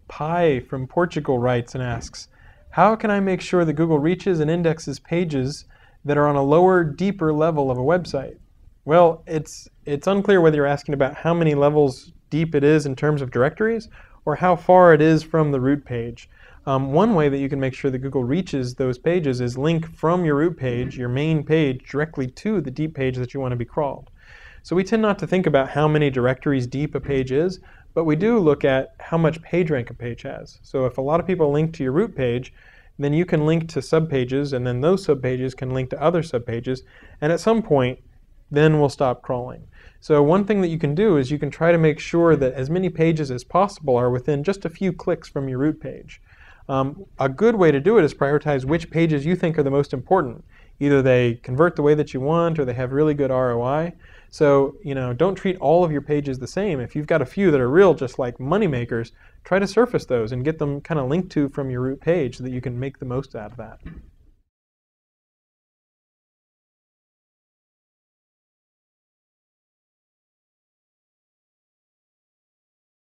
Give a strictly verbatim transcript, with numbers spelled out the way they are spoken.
Pi from Portugal writes and asks, how can I make sure that Google reaches and indexes pages that are on a lower, deeper level of a website? Well, it's, it's unclear whether you're asking about how many levels deep it is in terms of directories or how far it is from the root page. Um, one way that you can make sure that Google reaches those pages is link from your root page, your main page, directly to the deep page that you want to be crawled. So we tend not to think about how many directories deep a page is, but we do look at how much PageRank a page has. So if a lot of people link to your root page, then you can link to subpages, and then those subpages can link to other subpages, and at some point, then we'll stop crawling. So one thing that you can do is you can try to make sure that as many pages as possible are within just a few clicks from your root page. Um, a good way to do it is prioritize which pages you think are the most important. Either they convert the way that you want or they have really good R O I. So, you know, don't treat all of your pages the same. If you've got a few that are real, just like money makers, try to surface those and get them kind of linked to from your root page so that you can make the most out of that.